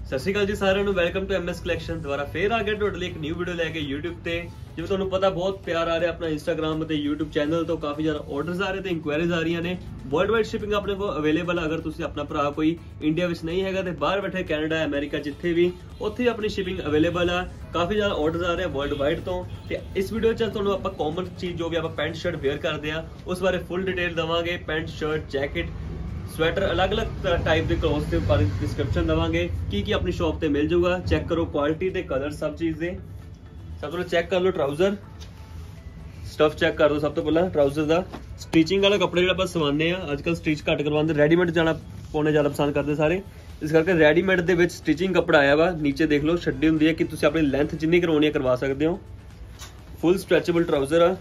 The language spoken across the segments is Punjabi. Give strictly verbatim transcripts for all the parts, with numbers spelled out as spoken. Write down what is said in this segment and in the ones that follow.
ਸਤਿ ਸ਼੍ਰੀ ਅਕਾਲ ਜੀ ਸਾਰਿਆਂ ਨੂੰ ਵੈਲਕਮ ਟੂ ਐਮਐਸ ਕਲੈਕਸ਼ਨ। ਦੁਬਾਰਾ ਫੇਰ ਆ ਗਿਆ ਤੁਹਾਡੇ ਲਈ ਇੱਕ ਨਿਊ ਵੀਡੀਓ ਲੈ ਕੇ YouTube ਤੇ। ਜਿਵੇਂ ਤੁਹਾਨੂੰ ਪਤਾ ਬਹੁਤ ਪਿਆਰ ਆ ਰਿਹਾ ਆਪਣਾ Instagram ਤੇ YouTube ਚੈਨਲ ਤੋਂ, ਕਾਫੀ ਜ਼ਿਆਦਾ ਆਰਡਰਸ ਆ ਰਹੇ ਤੇ ਇਨਕੁਆਇਰੀਜ਼ ਆ ਰਹੀਆਂ ਨੇ। ਵਰਲਡ ਵਾਈਡ ਸ਼ਿਪਿੰਗ ਆਪਣੇ ਕੋਲ ਅਵੇਲੇਬਲ। ਅਗਰ ਤੁਸੀਂ ਆਪਣਾ ਭਰਾ ਕੋਈ ਇੰਡੀਆ ਵਿੱਚ ਨਹੀਂ ਹੈਗਾ ਤੇ ਬਾਹਰ ਬੈਠੇ ਕੈਨੇਡਾ, ਅਮਰੀਕਾ ਜਿੱਥੇ ਵੀ, ਉੱਥੇ ਆਪਣੀ ਸ਼ਿਪਿੰਗ ਅਵੇਲੇਬਲ ਆ। ਕਾਫੀ ਜ਼ਿਆਦਾ ਆਰਡਰਸ ਆ ਰਹੇ ਵਰਲਡ ਵਾਈਡ ਤੋਂ। ਤੇ ਇਸ ਵੀਡੀਓ 'ਚ ਤੁਹਾਨੂੰ ਆਪਾਂ ਕਾਮਨ ਚੀਜ਼ ਜੋ ਵੀ ਆਪਾਂ ਪੈਂਟ ਸ਼ਰਟ ਵੇਅਰ ਕਰਦੇ ਆ ਉਸ ਬਾਰੇ ਫੁੱਲ ਡਿਟੇਲ ਦਵਾਂਗੇ। ਪੈਂਟ ਸ਼ਰਟ, ਜੈਕਟ, ਸਵੈਟਰ, ਅਲੱਗ-ਅਲੱਗ ਟਾਈਪ ਦੇ ਕਲੋਥਸ ਦੇ ਬਾਰੇ ਡਿਸਕ੍ਰਿਪਸ਼ਨ ਦਵਾਂਗੇ ਕੀ ਕੀ ਆਪਣੀ ਸ਼ਾਪ ਤੇ ਮਿਲ ਜਾਊਗਾ। ਚੈੱਕ ਕਰੋ ਕੁਆਲਿਟੀ ਤੇ ਕਲਰ ਸਭ ਚੀਜ਼ ਦੇ। ਸਭ ਤੋਂ ਚੈੱਕ ਕਰ ਲਓ ਟਰਾਊਜ਼ਰ ਸਟਫ, ਚੈੱਕ ਕਰ ਲਓ। ਸਭ ਤੋਂ ਪਹਿਲਾਂ ਟਰਾਊਜ਼ਰ ਦਾ ਸਟਿਚਿੰਗ ਵਾਲਾ ਕੱਪੜਾ ਜਿਹੜਾ ਆਪਾਂ ਸਵਾਉਂਦੇ ਆ, ਅੱਜ ਕੱਲ ਸਟਿਚ ਘੱਟ ਕਰਵਾਉਂਦੇ, ਰੈਡੀਮੇਡ ਜਾਣਾ ਪਾਉਣੇ ਜ਼ਿਆਦਾ ਪਸੰਦ ਕਰਦੇ ਸਾਰੇ। ਇਸ ਕਰਕੇ ਰੈਡੀਮੇਡ ਦੇ ਵਿੱਚ ਸਟਿਚਿੰਗ ਕੱਪੜਾ ਆਇਆ ਵਾ। ਨੀਚੇ ਦੇਖ ਲਓ ਛੱਡੀ ਹੁੰਦੀ ਹੈ ਕਿ ਤੁਸੀਂ ਆਪਣੀ ਲੈਂਥ ਜਿੰਨੀ ਕਰਵਾਉਣੀ ਹੈ ਕਰਵਾ ਸਕਦੇ ਹੋ। ਫੁੱਲ ਸਟ੍ਰੈਚੇਬਲ ਟਰਾਊਜ਼ਰ ਆ,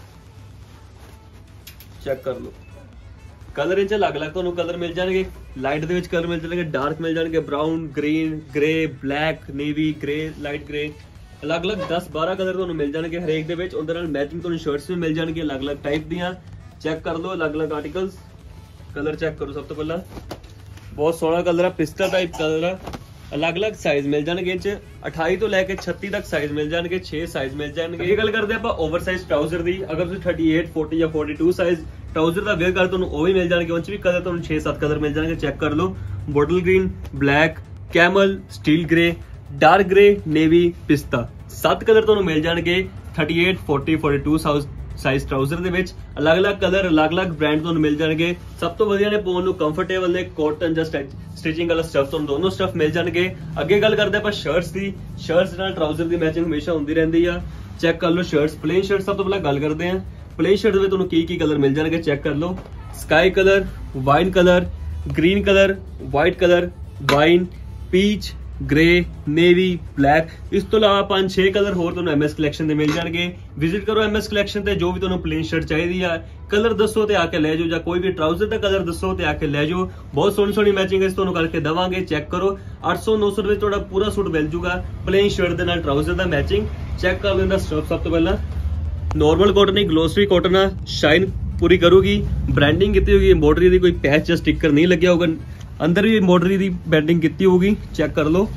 ਚੈੱਕ ਕਰ ਲਓ। ਕਲਰ ਇੰਚ ਅਲੱਗ-ਅਲੱਗ ਤੁਹਾਨੂੰ ਕਲਰ ਮਿਲ ਜਾਣਗੇ। ਲਾਈਟ ਦੇ ਵਿੱਚ ਕਲਰ ਮਿਲ ਜਾਣਗੇ, ਡਾਰਕ ਮਿਲ ਜਾਣਗੇ, brown, green, grey, black, navy, grey, light grey, ਅਲੱਗ-ਅਲੱਗ ਦਸ ਬਾਰਾਂ ਕਲਰ ਤੁਹਾਨੂੰ ਮਿਲ ਜਾਣਗੇ ਹਰੇਕ ਦੇ ਵਿੱਚ। ਉਹਦੇ ਨਾਲ ਮੈਚਿੰਗ ਤੁਹਾਨੂੰ ਸ਼ਰਟਸ ਵੀ ਮਿਲ ਜਾਣਗੀਆਂ ਅਲੱਗ-ਅਲੱਗ ਟਾਈਪ ਦੀਆਂ। ਚੈੱਕ ਕਰ ਲਓ ਅਲੱਗ-ਅਲੱਗ ਆਰਟੀਕਲਸ। ਕਲਰ ਚੈੱਕ ਕਰੋ। ਸਭ ਤੋਂ ਪਹਿਲਾਂ ਬਹੁਤ ਸੋਹਣਾ ਕਲਰ ਆ, ਪਿਸਤਾ ਟਾਈਪ ਕਲਰ ਆ। ਅਲੱਗ-ਅਲੱਗ ਸਾਈਜ਼ ਮਿਲ ਜਾਣਗੇ। ਇੰਚ ਅਠਾਈ ਤੋਂ ਲੈ ਕੇ ਛੱਤੀ ਤੱਕ ਸਾਈਜ਼ ਮਿਲ ਜਾਣਗੇ, ਛੇ ਸਾਈਜ਼ ਮਿਲ ਜਾਣਗੇ। ਇਹ ਗੱਲ ਕਰਦੇ ਆਪਾਂ ਓਵਰਸਾਈਜ਼ ਟਰਾਊਜ਼ਰ ਦੀ। ਅਗਰ ਤੁਸੀਂ ਅਠਾਈ, ਚਾਲੀ ਜਾਂ ਬयालीस ਸਾਈਜ਼ ਟਰਾਊਜ਼ਰ ਦਾ ਵੇਅਰ ਕਰ ਤੁਹਾਨੂੰ ਉਹ ਵੀ ਮਿਲ ਜਾਣਗੇ। ਉਹ 'ਚ ਵੀ ਕਲਰ ਤੁਹਾਨੂੰ ਛੇ ਸੱਤ ਕਲਰ ਮਿਲ ਜਾਣਗੇ। ਚੈੱਕ ਕਰ ਲਓ। Bottle green, black, camel, steel grey, dark grey, navy, ਪਿਸਤਾ, ਸੱਤ ਕਲਰ ਤੁਹਾਨੂੰ ਮਿਲ ਜਾਣਗੇ ਅਠਾਈ, ਚਾਲੀ, ਬयालीस ਸਾਈਜ਼ ਟਰਾਊਜ਼ਰ ਦੇ ਵਿੱਚ। ਅਲੱਗ-ਅਲੱਗ ਕਲਰ, ਅਲੱਗ-ਅਲੱਗ ਬ੍ਰਾਂਡ ਤੁਹਾਨੂੰ ਮਿਲ ਜਾਣਗੇ। ਸਭ ਤੋਂ ਵਧੀਆ ਨੇ ਪਾਉਣ ਨੂੰ, ਕੰਫਰਟੇਬਲ ਨੇ, ਕਾਟਨ ਜਾਂ ਸਟਿਚਿੰਗ ਵਾਲਾ ਸਟਫ, ਤੁਹਾਨੂੰ ਦੋਨੋਂ ਸਟਫ ਮਿਲ ਜਾਣਗੇ। ਅੱਗੇ ਗੱਲ ਕਰਦੇ ਆਪਾਂ ਸ਼ਰਟਸ ਦੀ। ਸ਼ਰਟਸ ਨਾਲ ਟਰਾਊਜ਼ਰ ਦੀ ਮੈਚਿੰਗ ਹਮੇਸ਼ਾ ਹੁੰਦੀ ਰਹਿੰਦੀ ਆ। ਚੈੱਕ ਕਰ ਲਓ ਸ਼ਰਟਸ। ਪਲੇਨ ਸ਼ਰਟ ਸਭ ਤੋਂ ਪਹਿਲਾਂ ਗੱਲ ਕਰਦੇ ਆ। ਪਲੇਨ ਸ਼ਰਟ ਦੇ ਵਿੱਚ ਤੁਹਾਨੂੰ ਕੀ ਕੀ ਕਲਰ ਮਿਲ ਜਾਣਗੇ ਚੈੱਕ ਕਰ ਲਓ। Sky colour, wine colour, green colour, white colour, wine, peach, grey, navy, black. ਇਸ ਤੋਂ ਇਲਾਵਾ ਪੰਜ ਛੇ ਕਲਰ ਹੋਰ ਤੁਹਾਨੂੰ ਐਮਐਸ ਕਲੈਕਸ਼ਨ ਦੇ ਮਿਲ ਜਾਣਗੇ। ਵਿਜ਼ਿਟ ਕਰੋ ਐਮਐਸ ਕਲੈਕਸ਼ਨ ਤੇ। ਜੋ ਵੀ ਤੁਹਾਨੂੰ ਪਲੇਨ ਸ਼ਰਟ ਚਾਹੀਦੀ ਆ, ਕਲਰ ਦੱਸੋ ਤੇ ਆ ਕੇ ਲੈ ਜਾਓ, ਜਾਂ ਕੋਈ ਵੀ ਟਰਾਊਜ਼ਰ ਦਾ ਕਲਰ ਦੱਸੋ ਤੇ ਆ ਕੇ ਲੈ ਜਾਓ। ਬਹੁਤ ਸੋਹਣੀ ਸੋਹਣੀ ਮੈਚਿੰਗ ਇਸ ਤੁਹਾਨੂੰ ਕਰਕੇ ਦਵਾਂਗੇ। ਚੈੱਕ ਕਰੋ ਅੱਠ ਸੌ ਨੌ ਸੌ ਰੁਪਏ ਤੁਹਾਡਾ ਪੂਰਾ ਸੂਟ ਮਿਲ ਜੂਗਾ ਪਲੇਨ ਸ਼ਰਟ ਦੇ ਨਾਲ ਟਰਾਊਜ਼ਰ ਦਾ ਮੈਚਿੰਗ। ਚੈੱਕ ਕਰ ਲੈਂਦਾ ਸਟਫ। ਸਭ ਤੋਂ ਪਹਿਲਾਂ ਨੋਰਮਲ ਕਾਟਨ ਹੀ, ਗਲੋਸਰੀ ਕਾਟਨ ਆ। ਸ਼ਾਈਨ ਪੂਰੀ ਕਰੂਗੀ, ਬ੍ਰਾਂਡਿੰਗ ਕੀਤੀ ਹੋਗੀ, ਐਮਬੋਡਰੀ ਦੀ ਕੋਈ ਪੈਚ ਜਾਂ ਸਟਿੱਕਰ ਨਹੀਂ ਲੱਗਿਆ ਹੋਊਗਾ। ਅੰਦਰ ਵੀ ਐਮਬੋਡਰੀ ਦੀ ਬੈਂਡਿੰਗ ਕੀਤੀ ਹੋਊਗੀ। ਚੈੱਕ ਕਰ ਲਓ।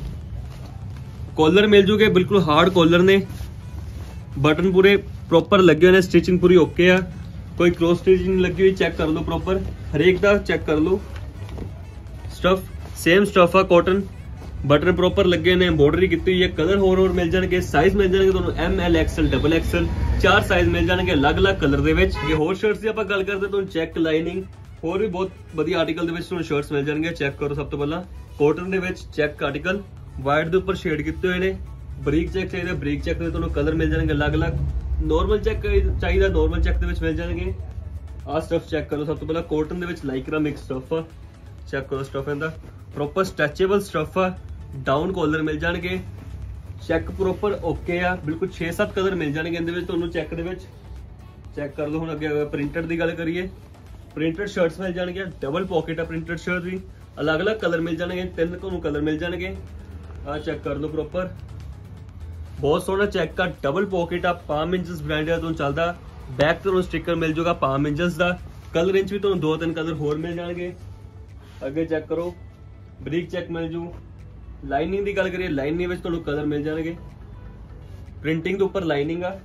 ਕੋਲਰ ਮਿਲ ਜੂਗੇ, ਬਿਲਕੁਲ ਹਾਰਡ ਕੋਲਰ ਨੇ। ਬਟਨ ਪੂਰੇ ਪ੍ਰੋਪਰ ਲੱਗੇ ਹੋਏ ਨੇ, ਸਟਿਚਿੰਗ ਪੂਰੀ ਓਕੇ ਆ, ਕੋਈ ਕ੍ਰੋਸ ਸਟਿਚਿੰਗ ਲੱਗੀ ਹੋਈ। ਚੈੱਕ ਕਰ ਲਓ ਪ੍ਰੋਪਰ ਹਰੇਕ ਦਾ। ਚੈੱਕ ਕਰ ਲਓ ਸਟਫ, ਸੇਮ ਸਟਫ ਆ ਕਾਟਨ, ਬਟਨ ਪ੍ਰੋਪਰ ਲੱਗੇ ਨੇ, ਐਮਬੋਡਰੀ ਕੀਤੀ ਹੋਈ ਹੈ। ਕਲਰ ਹੋਰ ਹੋਰ ਮਿਲ ਜਾਣਗੇ। ਸਾਈਜ਼ ਮਿਲ ਜਾਣਗੇ ਤੁਹਾਨੂੰ M L, XL, double XL, ਚਾਰ ਸਾਈਜ਼ ਮਿਲ ਜਾਣਗੇ ਅਲੱਗ-ਅਲੱਗ ਕਲਰ ਦੇ ਵਿੱਚ। ਜੇ ਹੋਰ ਸ਼ਰਟਸ ਦੀ ਆਪਾਂ ਗੱਲ ਕਰਦੇ ਤੁਹਾਨੂੰ ਚੈੱਕ, ਲਾਈਨਿੰਗ, ਹੋਰ ਵੀ ਬਹੁਤ ਵਧੀਆ ਆਰਟੀਕਲ ਦੇ ਵਿੱਚ ਤੁਹਾਨੂੰ ਸ਼ਰਟਸ ਮਿਲ ਜਾਣਗੇ। ਚੈੱਕ ਕਰੋ। ਸਭ ਤੋਂ ਪਹਿਲਾਂ ਕਾਟਨ ਦੇ ਵਿੱਚ ਚੈੱਕ ਆਰਟੀਕਲ, ਵਾਈਟ ਦੇ ਉੱਪਰ ਸ਼ੇਡ ਕੀਤੇ ਹੋਏ ਨੇ। ਬਰੀਕ ਚੈੱਕ ਚਾਹੀਦਾ, ਬਰੀਕ ਚੈੱਕ ਦੇ ਤੁਹਾਨੂੰ ਕਲਰ ਮਿਲ ਜਾਣਗੇ ਅਲੱਗ-ਅਲੱਗ। ਨੋਰਮਲ ਚੈੱਕ ਚਾਹੀਦਾ, ਨੋਰਮਲ ਚੈੱਕ ਦੇ ਵਿੱਚ ਮਿਲ ਜਾਣਗੇ। ਆਹ ਸਟਫ ਚੈੱਕ ਕਰੋ। ਸਭ ਤੋਂ ਪਹਿਲਾਂ ਕਾਟਨ ਦੇ ਵਿੱਚ ਲਾਈਕਰਾ ਮਿਕਸ ਸਟਫ ਆ। ਚੈੱਕ ਕਰੋ ਸਟਫ ਇਹਦਾ ਪ੍ਰੋਪਰ ਸਟ੍ਰੈਚੇਬਲ ਸਟਫ ਆ। ਡਾਊਨ ਕਾਲਰ ਮਿਲ ਜਾਣਗੇ। ਚੈੱਕ ਪ੍ਰੋਪਰ ਓਕੇ ਆ, ਬਿਲਕੁਲ ਛੇ ਸੱਤ ਕਲਰ ਮਿਲ ਜਾਣਗੇ ਇਹਦੇ ਵਿੱਚ ਤੁਹਾਨੂੰ ਚੈੱਕ ਦੇ ਵਿੱਚ। ਚੈੱਕ ਕਰ ਲਓ। ਹੁਣ ਅੱਗੇ ਪ੍ਰਿੰਟਡ ਦੀ ਗੱਲ ਕਰੀਏ, ਪ੍ਰਿੰਟਡ ਸ਼ਰਟਸ ਮਿਲ ਜਾਣਗੇ। ਡਬਲ ਪॉकेट ਆ ਪ੍ਰਿੰਟਡ ਸ਼ਰਟ ਵੀ, ਅਲੱਗ-ਅਲੱਗ ਕਲਰ ਮਿਲ ਜਾਣਗੇ। ਤਿੰਨ ਤੁਹਾਨੂੰ ਕਲਰ ਮਿਲ ਜਾਣਗੇ। ਆ ਚੈੱਕ ਕਰ ਲਓ ਪ੍ਰੋਪਰ, ਬਹੁਤ ਸੋਹਣਾ ਚੈੱਕ ਆ। ਡਬਲ ਪॉकेट ਆ, ਪਾਮ ਇੰਚਸ ਬ੍ਰਾਂਡ ਦਾ ਤੁਹਾਨੂੰ ਚੱਲਦਾ। ਬੈਕ ਤੇ ਤੁਹਾਨੂੰ ਸਟicker ਮਿਲ ਜਾਊਗਾ ਪਾਮ ਇੰਚਸ ਦਾ। ਕਲਰ ਇੰਚ ਵੀ ਤੁਹਾਨੂੰ ਦੋ ਤਿੰਨ ਕਲਰ ਹੋਰ ਮਿਲ ਜਾਣਗੇ। ਅੱਗੇ ਚੈੱਕ ਕਰੋ, ਬਰੀਕ ਚੈੱਕ ਮਿਲ ਜੂ। ਲਾਈਨਿੰਗ ਦੀ ਗੱਲ ਕਰੀਏ, ਲਾਈਨਿੰਗ ਵਿੱਚ ਤੁਹਾਨੂੰ ਕਲਰ ਮਿਲ ਜਾਣਗੇ। ਪ੍ਰਿੰਟਿੰਗ ਦੇ ਉੱਪਰ ਲਾਈਨਿੰਗ ਆ।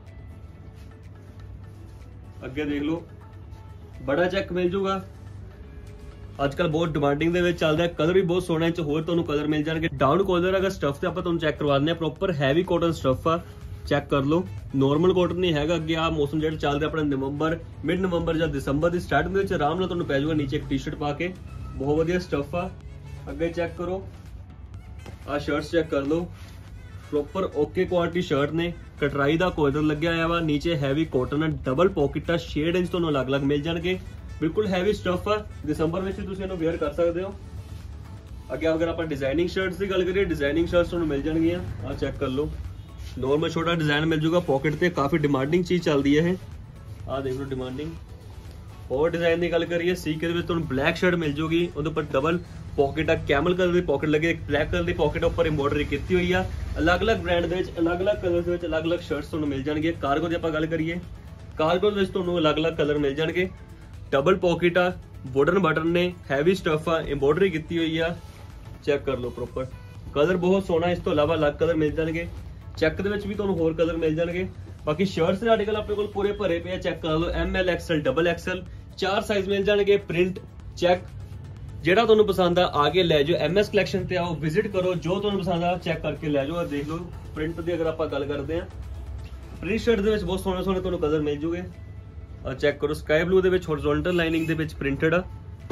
ਅੱਗੇ ਦੇਖ ਲਓ ਬੜਾ ਚੈੱਕ ਮਿਲ ਜੂਗਾ। ਅੱਜ ਕੱਲ ਬਹੁਤ ਡਿਮਾਂਡਿੰਗ ਦੇ ਵਿੱਚ ਚੱਲਦਾ। ਕਲਰ ਵੀ ਬਹੁਤ ਸੋਹਣਾ, ਚ ਹੋਰ ਤੁਹਾਨੂੰ ਕਲਰ ਮਿਲ ਜਾਣਗੇ। ਡਾਊਨ ਕਾਲਰ ਅਗਰ ਸਟਫ ਤੇ ਆਪਾਂ ਤੁਹਾਨੂੰ ਚੈੱਕ ਕਰਵਾ ਦਿੰਦੇ ਆ। ਪ੍ਰੋਪਰ ਹੈਵੀ ਕਾਟਨ ਸਟਫ ਆ। ਚੈੱਕ ਕਰ ਲਓ, ਨੋਰਮਲ ਕਾਟਨ ਨਹੀਂ ਹੈਗਾ। ਅੱਗੇ ਆ ਮੌਸਮ ਜਿਹੜਾ ਚੱਲਦਾ ਆਪਣਾ ਨਵੰਬਰ, ਮਿਡ ਨਵੰਬਰ ਜਾਂ ਦਸੰਬਰ ਦੀ ਸਟਾਰਟਿੰਗ ਦੇ ਵਿੱਚ ਆਰਾਮ ਨਾਲ ਤੁਹਾਨੂੰ ਪੈ ਜਾਊਗਾ ਨੀਚੇ ਇੱਕ ਟੀ-ਸ਼ਰਟ ਪਾ ਕੇ। ਬਹੁਤ ਵਧੀਆ ਸਟਫ ਆ। ਅੱਗੇ ਚੈੱਕ ਕਰੋ, ਆ ਸ਼ਰਟਸ ਚੈੱਕ ਕਰ ਲਓ, ਪ੍ਰੋਪਰ ਓਕੇ ਕੁਆਲਿਟੀ ਸ਼ਰਟ ਨੇ। ਕਟਰਾਈ ਦਾ ਕੋਲਰ ਲੱਗਿਆ ਹੋਇਆ ਵਾ। ਨੀਚੇ ਹੈਵੀ ਕਾਟਨ ਆ, ਡਬਲ ਪॉकेट ਆ, ਸ਼ੇਡ ਇੰਚ ਤੁਹਾਨੂੰ ਅਲੱਗ-ਅਲੱਗ ਮਿਲ ਜਾਣਗੇ। ਬਿਲਕੁਲ ਹੈਵੀ ਸਟਫ ਆ। ਦਸੰਬਰ ਵਿੱਚ ਤੁਸੀਂ ਇਹਨੂੰ ਵੇਅਰ ਕਰ ਸਕਦੇ ਹੋ। ਅੱਗੇ ਅਗਰ ਆਪਾਂ ਡਿਜ਼ਾਈਨਿੰਗ ਸ਼ਰਟਸ ਦੀ ਗੱਲ ਕਰੀਏ, ਡਿਜ਼ਾਈਨਿੰਗ ਸ਼ਰਟਸ ਤੁਹਾਨੂੰ ਮਿਲ ਜਾਣਗੀਆਂ। ਆ ਚੈੱਕ ਕਰ ਲਓ, ਨੋਰਮਲ ਛੋਟਾ ਡਿਜ਼ਾਈਨ ਮਿਲ ਜੂਗਾ ਪॉकेट ਤੇ। ਕਾਫੀ ਡਿਮਾਂਡਿੰਗ ਚੀਜ਼ ਚੱਲਦੀ ਹੈ ਇਹ। ਆ ਦੇਖ ਲਓ ਡਿਮਾਂਡਿੰਗ। ਹੋਰ ਡਿਜ਼ਾਈਨ ਦੀ ਗੱਲ ਕਰੀਏ, ਸੀਕੇ ਦੇ ਵਿੱਚ ਤੁਹਾਨੂੰ ਬਲੈਕ ਸ਼ਰਟ ਮਿਲ ਜੂਗੀ। ਉਹਦੇ ਉੱਪਰ ਡਬਲ पॉकेट आ, कैमल कलर की पॉकेट लगी, एक ब्लैक कलर की पॉकेट उपर एम्ब्रॉयडरी की हुई है। अलग अलग ब्रांड के अलग अलग कलर अलग अलग शर्ट्स तुहानूं मिल जाएंगे। कार्गो की आपां गल करिए, कार्गो दे विच तुहानूं अलग अलग कलर मिल जाएंगे। डबल पॉकेट आ, वुडन बटन ने, हैवी स्टफ आ, एम्ब्रॉयडरी की हुई है। ਚੈੱਕ ਕਰ ਲਓ ਪ੍ਰੋਪਰ ਕਲਰ ਬਹੁਤ ਸੋਹਣਾ। ਇਸ ਤੋਂ ਇਲਾਵਾ ਅਲੱਗ ਕਲਰ ਮਿਲ ਜਾਣਗੇ, ਚੈੱਕ ਦੇ ਵਿੱਚ ਵੀ ਤੁਹਾਨੂੰ ਹੋਰ ਕਲਰ ਮਿਲ ਜਾਣਗੇ। ਬਾਕੀ ਸ਼ਰਟਸ ਦੇ ਆਰਟੀਕਲ ਆਪਣੇ ਕੋਲ ਪੂਰੇ ਭਰੇ ਪਏ ਆ, ਚੈੱਕ ਕਰ ਲਓ। M L XL double XL ਚਾਰ ਸਾਈਜ਼ ਮਿਲ ਜਾਣਗੇ। ਪ੍ਰਿੰਟ ਚੈੱਕ ਜਿਹੜਾ ਤੁਹਾਨੂੰ ਪਸੰਦ ਆ ਆ ਕੇ ਲੈ ਜਾਓ। ਐਮ ਐਸ ਕਲੈਕਸ਼ਨ ਤੇ ਆਓ, ਵਿਜ਼ਿਟ ਕਰੋ, ਜੋ ਤੁਹਾਨੂੰ ਪਸੰਦ ਆ ਚੈੱਕ ਕਰਕੇ ਲੈ ਜਾਓ। ਦੇਖ ਲਓ ਪ੍ਰਿੰਟ ਦੀ ਅਗਰ ਆਪਾਂ ਗੱਲ ਕਰਦੇ ਆ, ਪ੍ਰਿੰਟ ਸ਼ਰਟ ਦੇ ਵਿੱਚ ਬਹੁਤ ਸੋਹਣੇ ਸੋਹਣੇ ਤੁਹਾਨੂੰ ਕਲਰ ਮਿਲ ਜੂਗੇ। ਆ ਚੈੱਕ ਕਰੋ, ਸਕਾਈ ਬਲੂ ਦੇ ਵਿੱਚ ਹੌਰੀਜ਼ੌਂਟਲ ਲਾਈਨਿੰਗ ਦੇ ਵਿੱਚ ਪ੍ਰਿੰਟਡ ਆ।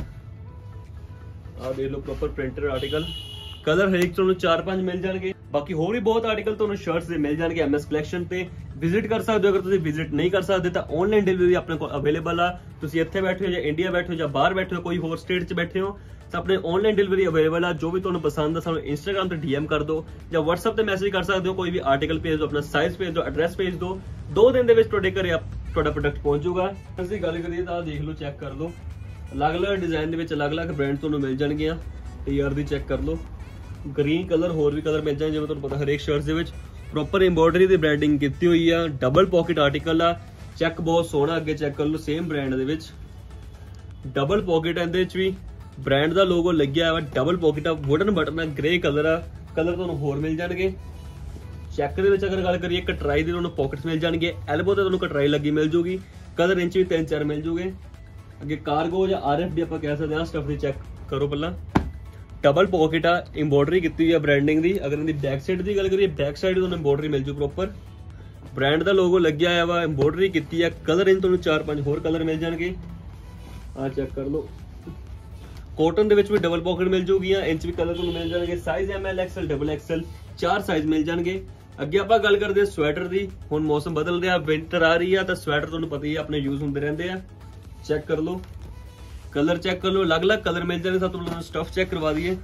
ਆ ਦੇਖ ਲਓ ਪ੍ਰੋਪਰ ਪ੍ਰਿੰਟਡ ਆਰਟੀਕਲ, ਕਲਰ ਹਰੇਕ ਤੁਹਾਨੂੰ ਚਾਰ ਪੰਜ ਮਿਲ ਜਾਣਗੇ। ਬਾਕੀ ਹੋਰ ਵੀ ਬਹੁਤ ਆਰਟੀਕਲ ਤੁਹਾਨੂੰ ਸ਼ਰਟਸ ਦੇ ਮਿਲ ਜਾਣਗੇ ਐਮ ਐਸ ਕਲੈਕਸ਼ਨ ਤੇ, ਵਿਜ਼ਿਟ ਕਰ ਸਕਦੇ ਹੋ। ਅਗਰ ਤੁਸੀਂ ਵਿਜ਼ਿਟ ਨਹੀਂ ਕਰ ਸਕਦੇ ਤਾਂ ਆਨਲਾਈਨ ਡਿਲੀਵਰੀ ਆਪਣੇ ਕੋਲ ਅਵੇਲੇਬਲ ਆ। ਤੁਸੀਂ ਇੱਥੇ ਬੈਠੇ ਹੋ ਜਾਂ ਇੰਡੀਆ ਬੈਠੇ ਹੋ ਜਾਂ ਬਾਹਰ ਬੈਠੇ ਹੋ, ਕੋਈ ਹੋਰ ਸਟੇਟ 'ਚ ਬੈਠੇ ਹੋ ਤਾਂ ਆਪਣੇ ਆਨਲਾਈਨ ਡਿਲੀਵਰੀ ਅਵੇਲੇਬਲ ਆ। ਜੋ ਵੀ ਤੁਹਾਨੂੰ ਪਸੰਦ ਆ ਸਾਨੂੰ ਇੰਸਟਾਗ੍ਰਾਮ ਤੇ ਡੀਐਮ ਕਰ ਦਿਓ ਜਾਂ WhatsApp ਤੇ ਮੈਸੇਜ ਕਰ ਸਕਦੇ ਹੋ। ਕੋਈ ਵੀ ਆਰਟੀਕਲ ਭੇਜ ਦਿਓ, ਆਪਣਾ ਸਾਈਜ਼ ਭੇਜ ਦਿਓ, ਐਡਰੈਸ ਭੇਜ ਦਿਓ, ਦੋ ਦਿਨ ਦੇ ਵਿੱਚ ਤੁਹਾਡੇ ਘਰੇ ਤੁਹਾਡਾ ਪ੍ਰੋਡਕਟ ਪਹੁੰਚ ਜਾਊਗਾ। ਅਸੀਂ ਗੱਲ ਕਰੀਏ ਤਾਂ ਦੇਖ ਲਓ, ਚੈੱਕ ਕਰ ਲਓ, ਅਲੱਗ-ਅਲੱਗ ਡਿਜ਼ਾਈਨ ਦੇ ਵਿੱਚ ਅਲੱਗ-ਅਲੱਗ ਬ੍ਰਾਂਡ ਤੁਹਾਨੂੰ ਮਿਲ ਜਾਣਗੇ। ਯਾਰ ਦੀ ਚੈੱਕ ਕਰ ਲਓ, ਗ੍ਰੀਨ ਕਲਰ, ਹੋਰ ਵੀ ਕਲਰ ਮਿਲ ਜਾਣਗੇ। ਜਿਵੇਂ ਤੁਹਾਨੂੰ ਪਤਾ ਹਰੇਕ ਸ਼ਰਟਸ ਦੇ ਵਿੱਚ ਪ੍ਰੋਪਰ ਐਮਬੋਡਰੀ ਦੀ ਬ੍ਰਾਂਡਿੰਗ ਕੀਤੀ ਹੋਈ ਆ। ਡਬਲ ਪੌਕਟ ਆਰਟੀਕਲ ਆ, ਚੈੱਕ ਬਹੁਤ ਸੋਹਣਾ। ਅੱਗੇ ਚੈੱਕ ਕਰ ਲਓ, ਸੇਮ ਬ੍ਰਾਂਡ ਦੇ ਵਿੱਚ ਡਬਲ ਪੌਕਟ, ਇਹਦੇ ਵਿੱਚ ਵੀ ਬ੍ਰਾਂਡ ਦਾ ਲੋਗੋ ਲੱਗਿਆ ਹੋਇਆ। ਡਬਲ ਪੌਕਟ ਆ, ਵੁਡਨ ਬਟਨ ਆ, ਗ੍ਰੇ ਕਲਰ ਆ। ਕਲਰ ਤੁਹਾਨੂੰ ਹੋਰ ਮਿਲ ਜਾਣਗੇ। ਚੈੱਕ ਦੇ ਵਿੱਚ ਅਗਰ ਗੱਲ ਕਰੀਏ, ਕਟਰਾਈ ਦੀ ਤੁਹਾਨੂੰ ਪੌਕਟਸ ਮਿਲ ਜਾਣਗੇ। ਐਲਬੋ ਤੇ ਤੁਹਾਨੂੰ ਕਟਰਾਈ ਲੱਗੀ ਮਿਲ ਜੂਗੀ। ਕਲਰ ਇੰਚ ਵੀ ਤਿੰਨ ਚਾਰ ਮਿਲ ਜੂਗੇ। ਅੱਗੇ ਕਾਰਗੋ ਜਾਂ ਆਰ ਐਫ ਡੀ ਆਪਾਂ ਕਹਿ ਸਕਦੇ ਹਾਂ। ਸਟਫ ਦੀ ਚੈੱਕ ਕਰੋ ਪਹਿਲਾਂ, ਡਬਲ ਪੌਕਟ ਆ, ਐਮਬੋਡਰੀ ਕੀਤੀ ਹੋਈ ਆ ਬ੍ਰਾਂਡਿੰਗ ਦੀ। ਅਗਰ ਇਹਦੀ ਬੈਕ ਸਾਈਡ ਦੀ ਗੱਲ ਕਰੀਏ, ਬੈਕ ਸਾਈਡ ਤੁਹਾਨੂੰ ਐਮਬੋਡਰੀ ਮਿਲ ਜੂ ਪ੍ਰੋਪਰ, ਬ੍ਰਾਂਡ ਦਾ ਲੋਗੋ ਲੱਗਿਆ ਹੋਇਆ ਵਾ, ਐਮਬੋਡਰੀ ਕੀਤੀ ਆ। ਕਲਰ ਇੰਚ ਤੁਹਾਨੂੰ ਚਾਰ ਪੰਜ ਹੋਰ ਕਲਰ ਮਿਲ ਜਾਣਗੇ। ਆ ਚੈੱਕ ਕਰ ਲਓ, ਕੋਟਨ ਦੇ ਵਿੱਚ ਵੀ ਡਬਲ ਪੌਕਟ ਮਿਲ ਜੂਗੀਆਂ। ਇੰਚ ਵੀ ਕਲਰ ਤੁਹਾਨੂੰ ਮਿਲ ਜਾਣਗੇ। Size M L XL double XL ਚਾਰ ਸਾਈਜ਼ ਮਿਲ ਜਾਣਗੇ। ਅੱਗੇ ਆਪਾਂ ਗੱਲ ਕਰਦੇ ਹਾਂ ਸਵੈਟਰ ਦੀ। ਹੁਣ ਮੌਸਮ ਬਦਲ ਰਿਹਾ, ਵਿੰਟਰ ਆ ਰਹੀ ਆ ਤਾਂ ਸਵੈਟਰ ਤੁਹਾਨੂੰ ਪਤਾ ਹੀ ਆ ਆਪਣੇ ਯੂਜ਼ ਹੁੰਦੇ ਰਹਿੰਦੇ ਆ। ਚੈੱਕ ਕਰ ਲਓ, ਕਲਰ ਚੈੱਕ ਕਰ ਲਓ, ਅਲੱਗ-ਅਲੱਗ ਕਲਰ ਮਿਲ ਜਾਣਗੇ। ਸਭ ਤੋਂ ਪਹਿਲਾਂ ਸਟਫ ਚੈੱਕ ਕਰਵਾ ਦਈਏ।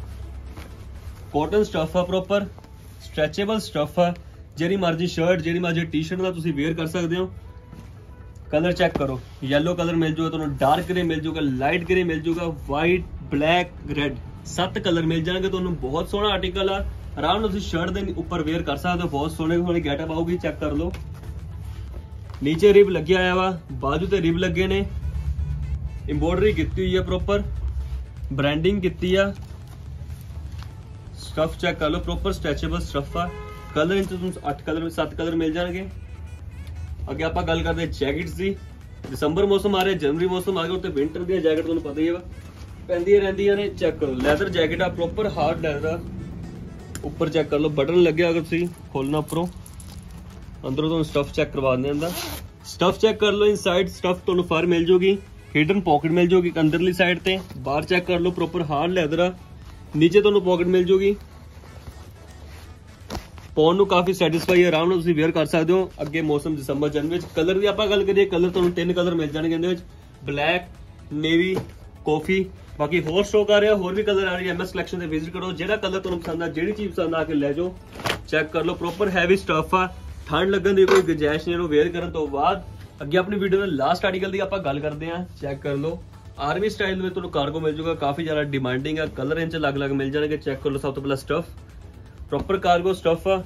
ਕਾਟਨ ਸਟਫ ਆ, ਪ੍ਰੋਪਰ ਸਟ੍ਰੈਚੇਬਲ ਸਟਫ ਆ। ਜਿਹੜੀ ਮਰਜ਼ੀ ਸ਼ਰਟ, ਜਿਹੜੀ ਮਰਜ਼ੀ ਟੀ-ਸ਼ਰਟ ਦਾ ਤੁਸੀਂ ਵੇਅਰ ਕਰ ਸਕਦੇ ਹੋ। ਕਲਰ ਚੈੱਕ ਕਰੋ, ਯੈਲੋ ਕਲਰ ਮਿਲ ਜੂਗਾ ਤੁਹਾਨੂੰ, ਡਾਰਕ ਗ੍ਰੇ ਮਿਲ ਜੂਗਾ, ਲਾਈਟ ਗ੍ਰੇ ਮਿਲ ਜੂਗਾ, ਵਾਈਟ, ਬਲੈਕ, ਰੈਡ, ਸੱਤ ਕਲਰ ਮਿਲ ਜਾਣਗੇ ਤੁਹਾਨੂੰ। ਬਹੁਤ ਸੋਹਣਾ ਆਰਟੀਕਲ ਆ, ਆਰਾਮ ਨਾਲ ਤੁਸੀਂ ਸ਼ਰਟ ਦੇ ਉੱਪਰ ਵੇਅਰ ਕਰ ਸਕਦੇ ਹੋ। ਬਹੁਤ ਸੋਹਣੇ ਸੋਹਣੇ ਗੈਟਅਪ ਆਊਗੀ। ਚੈੱਕ ਕਰ ਲਓ, ਨੀਚੇ ਰਿਬ ਲੱਗਿਆ ਹੋਇਆ ਵਾ, ਬਾਜੂ ਤੇ ਰਿਬ ਲੱਗੇ ਨੇ, ਐਮਬੋਡਰੀ ਕੀਤੀ ਹੋਈ ਆ, ਪ੍ਰੋਪਰ ਬ੍ਰਾਂਡਿੰਗ ਕੀਤੀ ਆ। ਸਟਫ ਚੈੱਕ ਕਰ ਲਓ, ਪ੍ਰੋਪਰ ਸਟ੍ਰੈਚੇਬਲ ਸਟਫ ਆ। ਕਲਰ ਇੰਚ ਤੁਹਾਨੂੰ ਅੱਠ ਕਲਰ ਸੱਤ ਕਲਰ ਮਿਲ ਜਾਣਗੇ। ਅੱਗੇ ਆਪਾਂ ਗੱਲ ਕਰਦੇ ਹਾਂ ਜੈਕਟਸ ਦੀ। ਦਸੰਬਰ ਮੌਸਮ ਆ ਰਿਹਾ, ਜਨਵਰੀ ਮੌਸਮ ਆ ਗਿਆ, ਉੱਤੇ ਵਿੰਟਰ ਦੀਆਂ ਜੈਕਟ ਤੁਹਾਨੂੰ ਪਤਾ ਹੀ ਵਾ ਪੈਂਦੀਆਂ ਰਹਿੰਦੀਆਂ ਨੇ। ਚੈੱਕ ਕਰੋ, ਲੈਦਰ ਜੈਕਟ ਆ, ਪ੍ਰੋਪਰ ਹਾਰਡ ਲੈਦਰ ਆ। ਉੱਪਰ ਚੈੱਕ ਕਰ ਲਓ, ਬਟਨ ਲੱਗਿਆ, ਅਗਰ ਤੁਸੀਂ ਖੋਲਣਾ ਉੱਪਰੋਂ, ਅੰਦਰੋਂ ਤੁਹਾਨੂੰ ਸਟਫ ਚੈੱਕ ਕਰਵਾ ਦਿੰਦੇ ਹੁੰਦਾ। ਸਟਫ ਚੈੱਕ ਕਰ ਲਓ, ਇਨਸਾਈਡ ਸਟਫ ਤੁਹਾਨੂੰ ਫਰ ਮਿਲ ਜੂਗੀ, ਹਿਡਨ ਪੌਕਟ ਮਿਲ ਜੂਗੀ ਅੰਦਰਲੀ ਸਾਈਡ ਤੇ। ਬਾਹਰ ਚੈੱਕ ਕਰ ਲਓ, ਪ੍ਰੋਪਰ ਹਾਰਡ ਲੈਦਰ ਆ। ਨੀਚੇ ਤੁਹਾਨੂੰ ਪੌਕਟ ਮਿਲ ਜੂਗੀ। ਪਾਉਣ ਨੂੰ ਕਾਫੀ ਸੈਟੀਸਫਾਈ, ਆਰਾਮ ਨਾਲ ਤੁਸੀਂ ਵੇਅਰ ਕਰ ਸਕਦੇ ਹੋ। ਅੱਗੇ ਮੌਸਮ ਦਸੰਬਰ ਜਨਵਰੀ ਵਿੱਚ ਕਲਰ ਦੀ ਆਪਾਂ ਗੱਲ ਕਰੀਏ, ਕਲਰ ਤੁਹਾਨੂੰ ਤਿੰਨ ਕਲਰ ਮਿਲ ਜਾਣਗੇ ਇਹਦੇ ਵਿੱਚ, ਬਲੈਕ, ਨੇਵੀ, ਕਾਫੀ। ਬਾਕੀ ਹੋਰ ਸਟਾਕ ਆ ਰਿਹਾ, ਹੋਰ ਵੀ ਕਲਰ ਆ ਰਹੀ ਹੈ। ਐਮ ਐਸ ਕਲੈਕਸ਼ਨ ਤੇ ਵਿਜ਼ਿਟ ਕਰੋ, ਜਿਹੜਾ ਕਲਰ ਤੁਹਾਨੂੰ ਪਸੰਦ ਆ, ਜਿਹੜੀ ਚੀਜ਼ ਪਸੰਦ ਆ ਕੇ ਲੈ ਜਾਓ। ਚੈੱਕ ਕਰ ਲਓ, ਪ੍ਰੋਪਰ ਹੈਵੀ ਸਟਫ ਆ, ਠੰਡ ਲੱਗਣ ਦੀ ਕੋਈ ਗੁੰਜਾਇਸ਼ ਨਹੀਂ। ਇਹਨੂੰ ਵੇਅਰ ਕਰਨ ਤੋਂ ਬਾਅਦ ਅੱਗੇ ਆਪਣੀ ਵੀਡੀਓ ਦੇ ਲਾਸਟ ਆਰਟੀਕਲ ਦੀ ਆਪਾਂ ਗੱਲ ਕਰਦੇ ਹਾਂ। ਚੈੱਕ ਕਰ ਲਓ, ਆਰਮੀ ਸਟਾਈਲ ਦੇ ਵਿੱਚ ਤੁਹਾਨੂੰ ਕਾਰਗੋ ਮਿਲ ਜੂਗਾ, ਕਾਫੀ ਜ਼ਿਆਦਾ ਡਿਮਾਂਡਿੰਗ ਆ। ਕਲਰ ਇੰਚ ਅਲੱਗ-ਅਲੱਗ ਮਿਲ ਜਾਣਗੇ। ਚੈੱਕ ਕਰ ਲਓ, ਸਭ ਤੋਂ ਪਹਿਲਾਂ ਸਟਫ, ਪ੍ਰੋਪਰ ਕਾਰਗੋ ਸਟਫ ਆ,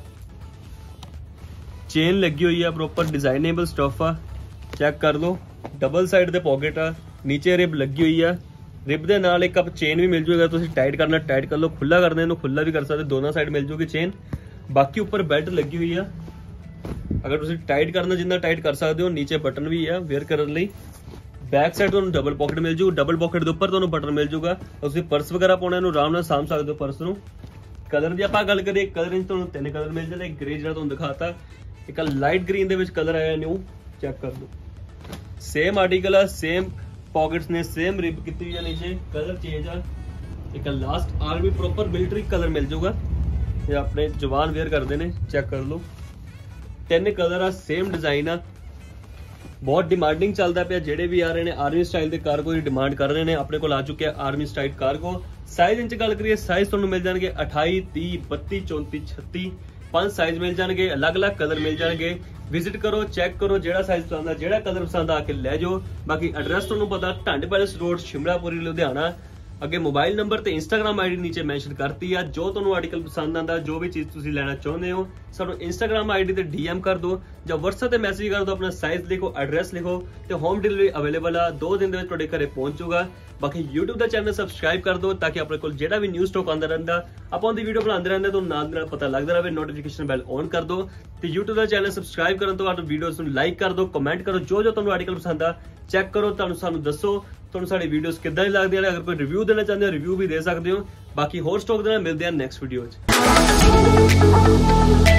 ਚੇਨ ਲੱਗੀ ਹੋਈ ਆ, ਪ੍ਰੋਪਰ ਡਿਜ਼ਾਈਨੇਬਲ ਸਟਫ ਆ। ਚੈੱਕ ਕਰ ਲਓ, ਡਬਲ ਸਾਈਡ ਦੇ ਪੌਕਟ ਆ, ਨੀਚੇ ਰਿਬ ਲੱਗੀ ਹੋਈ ਆ। ਰਿਬ ਦੇ ਨਾਲ ਇੱਕ ਅਪ ਚੇਨ ਵੀ ਮਿਲ ਜੂਗਾ, ਤੁਸੀਂ ਟਾਈਟ ਕਰਨਾ ਟਾਈਟ ਕਰ ਲਓ, ਖੁੱਲਾ ਕਰਨਾ ਇਹਨੂੰ ਖੁੱਲਾ ਵੀ ਕਰ ਸਕਦੇ, ਦੋਨਾਂ ਸਾਈਡ ਮਿਲ ਜੂਗੀ ਚੇਨ। ਬਾਕੀ ਉੱਪਰ ਬੈਲਟ ਲੱਗੀ ਹੋਈ ਆ, ਅਗਰ ਤੁਸੀਂ ਟਾਈਟ ਕਰਨਾ ਜਿੰਨਾ ਟਾਈਟ ਕਰ ਸਕਦੇ ਹੋ। ਨੀਚੇ ਬਟਨ ਵੀ ਆ ਵੇਅਰ ਕਰਨ ਲਈ। ਬੈਕ ਸਾਈਡ ਤੁਹਾਨੂੰ ਡਬਲ ਪੌਕਟ ਮਿਲ ਜੂ, ਡਬਲ ਪੌਕਟ ਦੇ ਉੱਪਰ ਤੁਹਾਨੂੰ ਬਟਨ ਮਿਲ ਜੂਗਾ। ਤੁਸੀਂ ਪਰਸ ਵਗੈਰਾ ਪਾਉਣਾ, ਇਹਨੂੰ ਆਰਾਮ ਨਾਲ ਸਾਂਭ ਸਕਦੇ ਹੋ ਪਰਸ ਨੂੰ। ਕਲਰ ਦੀ ਆਪਾਂ ਗੱਲ ਕਰੀਏ, ਕਲਰ ਇੰਚ ਤੁਹਾਨੂੰ ਤਿੰਨ ਕਲਰ ਮਿਲ ਜਾਂਦੇ। ਗ੍ਰੇ ਜਿਹੜਾ ਤੁਹਾਨੂੰ ਦਿਖਾਤਾ, ਇੱਕ ਲਾਈਟ ਗ੍ਰੀਨ ਦੇ ਵਿੱਚ ਕਲਰ ਆਇਆ ਨਿਊ। ਚੈੱਕ ਕਰ ਲਓ, ਸੇਮ ਆਰਟੀਕਲ ਆ, ਸੇਮ ਪੌਕਟਸ ਨੇ, ਸੇਮ ਰਿਬ ਕੀਤੀ ਹੋਈ ਆ, ਨੀਚੇ ਕਲਰ ਚੇਂਜ ਆ। ਇੱਕ last army proper military colour ਮਿਲ ਜੂਗਾ, ਇਹ ਆਪਣੇ ਜਵਾਨ ਵੇਅਰ ਕਰਦੇ ਨੇ। ਚੈੱਕ ਕਰ ਲਓ, ਤਿੰਨ ਕਲਰ ਆ, ਸੇਮ ਡਿਜ਼ਾਈਨ ਆ। ਬਹੁਤ ਡਿਮਾਂਡਿੰਗ ਚੱਲਦਾ ਪਿਆ, ਜਿਹੜੇ ਵੀ ਆ ਰਹੇ ਨੇ ਆਰਮੀ ਸਟਾਈਲ ਦੇ ਕਾਰਗੋ ਦੀ ਡਿਮਾਂਡ ਕਰ ਰਹੇ ਨੇ। ਆਪਣੇ ਕੋਲ ਆ ਚੁੱਕਿਆ army style cargo. Size inch ਗੱਲ ਕਰੀਏ, ਸਾਈਜ਼ ਤੁਹਾਨੂੰ ਮਿਲ ਜਾਣਗੇ ਅਠਾਈ, ਤੀਹ, ਬੱਤੀ, ਚੌਂਤੀ, ਛੱਤੀ, ਪੰਜ ਸਾਈਜ਼ ਮਿਲ ਜਾਣਗੇ। ਅਲੱਗ-ਅਲੱਗ ਕਲਰ ਮਿਲ ਜਾਣਗੇ। ਵਿਜ਼ਿਟ ਕਰੋ, ਚੈੱਕ ਕਰੋ, ਜਿਹੜਾ ਸਾਈਜ਼ ਪਸੰਦ ਆ, ਜਿਹੜਾ ਕਲਰ ਪਸੰਦ ਆ ਕੇ ਲੈ ਜਾਓ। ਬਾਕੀ ਐਡਰੈਸ ਤੁਹਾਨੂੰ ਪਤਾ, ਢੰਡ ਪੈਲੇਸ ਰੋਡ, ਸ਼ਿਮਲਾਪੁਰੀ, ਲੁਧਿਆਣਾ। ਅੱਗੇ ਮੋਬਾਈਲ ਨੰਬਰ ਤੇ ਇੰਸਟਾਗ੍ਰam ਆਈਡੀ ਨੀਚੇ ਮੈਂਸ਼ਨ ਕਰਤੀ ਆ। ਜੋ ਤੁਹਾਨੂੰ ਆਰਟੀਕਲ ਪਸੰਦ ਆਂਦਾ, ਜੋ ਵੀ ਚੀਜ਼ ਤੁਸੀਂ ਲੈਣਾ ਚਾਹੁੰਦੇ ਹੋ, ਸਾਨੂੰ ਇੰਸਟਾਗ੍ਰam ਆਈਡੀ ਤੇ ਡੀਐਮ ਕਰ ਦਿਓ ਜਾਂ WhatsApp ਤੇ ਮੈਸੇਜ ਕਰ ਦਿਓ। ਆਪਣਾ ਸਾਈਜ਼ ਲਿਖੋ, ਐਡਰੈਸ ਲਿਖੋ ਤੇ ਹੋਮ ਡਿਲੀਵਰੀ ਅਵੇਲੇਬਲ ਆ। ਦੋ ਦਿਨ ਦੇ ਵਿੱਚ ਤੁਹਾਡੇ ਘਰੇ ਪਹੁੰਚ ਜਾਊਗਾ। ਬਾਕੀ YouTube ਦਾ ਚੈਨਲ ਸਬਸਕ੍ਰਾਈਬ ਕਰ ਦਿਓ ਤਾਂ ਕਿ ਆਪਣੇ ਕੋਲ ਜਿਹੜਾ ਵੀ ਨਿਊ ਸਟਾਕ ਆਉਂਦਾ ਰਹਿੰਦਾ, ਆਪਾਂ ਉਹਦੀ ਵੀਡੀਓ ਬਣਾਉਂਦੇ ਰਹਿੰਦੇ, ਤੁਹਾਨੂੰ ਨਾਲ ਦੇ ਨਾਲ ਪਤਾ ਲੱਗਦਾ ਰਹੇ। ਨੋਟੀਫਿਕੇਸ਼ਨ ਬੈਲ ਔਨ ਕਰ ਦਿਓ ਤੇ YouTube ਦਾ ਚੈਨਲ ਸਬਸਕ੍ਰਾਈਬ ਕਰਨ ਤੋਂ ਬਾਅਦ ਵੀਡੀਓਜ਼ ਨੂੰ ਲਾਈਕ ਕਰ ਦਿਓ, ਕਮੈਂਟ ਕਰੋ, ਜੋ ਜੋ ਤੁਹਾਨੂੰ ਆਰਟੀਕਲ ਪਸੰਦ ਆ ਚੈੱਕ ਕਰੋ, ਤੁਹਾਨੂੰ ਸਾਨੂੰ ਦੱਸੋ ਤੁਹਾਨੂੰ ਸਾਡੀ ਵੀਡੀਓਜ਼ ਕਿੱਦਾਂ ਦੀ ਲੱਗਦੀਆਂ ਨੇ। ਅਗਰ ਕੋਈ ਰਿਵਿਊ ਦੇਣਾ ਚਾਹੁੰਦੇ ਹੋ ਰਿਵਿਊ ਵੀ ਦੇ ਸਕਦੇ ਹੋ। ਬਾਕੀ ਹੋਰ ਸਟਾਕ ਦੇ ਨਾਲ ਮਿਲਦੇ ਆ ਨੈਕਸਟ ਵੀਡੀਓ 'ਚ।